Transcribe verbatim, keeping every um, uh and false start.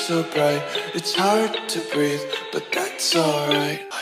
so bright. It's hard to breathe, but that's alright.